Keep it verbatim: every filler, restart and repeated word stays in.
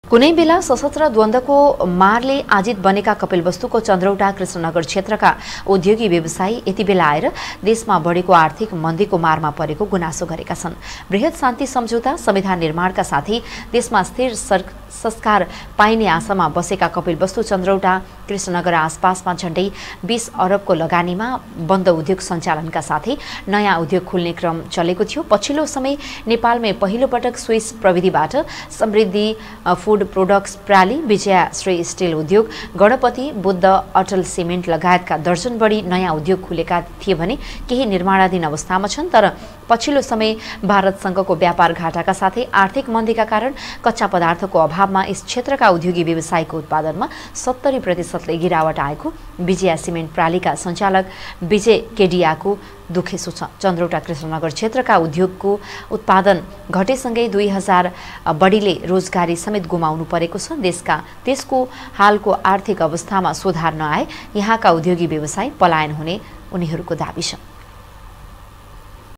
कुनै बेला सशस्त्र द्वन्द्वको मारले आजित बनेका कपिलवस्तुको चन्द्रौटा कृष्णनगर क्षेत्रका उद्योगी व्यवसायी यति बेला आएर देशमा बढेको आर्थिक मन्दीको मारमा परेको गुनासो गरेका छन्। बृहत शान्ति सम्झौता संविधान निर्माणका साथै देशमा स्थिर संस्कार पाइने आशामा बसेका कपिलवस्तु चन्द्रौटा कृष्णनगर आसपासमा झण्डै बीस अरबको लगानीमा बन्द उद्योग सञ्चालनका साथै नयाँ उद्योग खुल्ने क्रम चलेको थियो। पछिल्लो समय नेपालमै पहिलो पटक स्विस प्रविधिबाट समृद्धि फुड प्रोडक्ट्स प्राली, विजया श्री स्टिल उद्योग, गणपति बुद्ध अटल सिमेन्ट लगायतका दर्जन बढी नयाँ उद्योग खुलेका थिए भने केही निर्माणाधीन अवस्थामा छन्। तर पछिल्लो समय भारतसँगको व्यापार घाटाका साथै आर्थिक मन्दीका कारण कच्चा पदार्थको अभावमा यस क्षेत्रका उद्योगी व्यवसायको उत्पादनमा सत्तरी प्रतिशतले गिरावट आएको विजया सिमेन्ट प्रालीका सञ्चालक विजय केडियाको दुखेसो छ। चन्द्रौटा कृष्णनगर क्षेत्रका उद्योगको उत्पादन घटेसँगै दुई हजार बढीले रोजगारी समेत गुमाउनु परेको छ। देशका त्यसको हालको आर्थिक अवस्थामा सुधार नआए यहाँका उद्योगी व्यवसाय पलायन हुने उनीहरूको दाबी छ।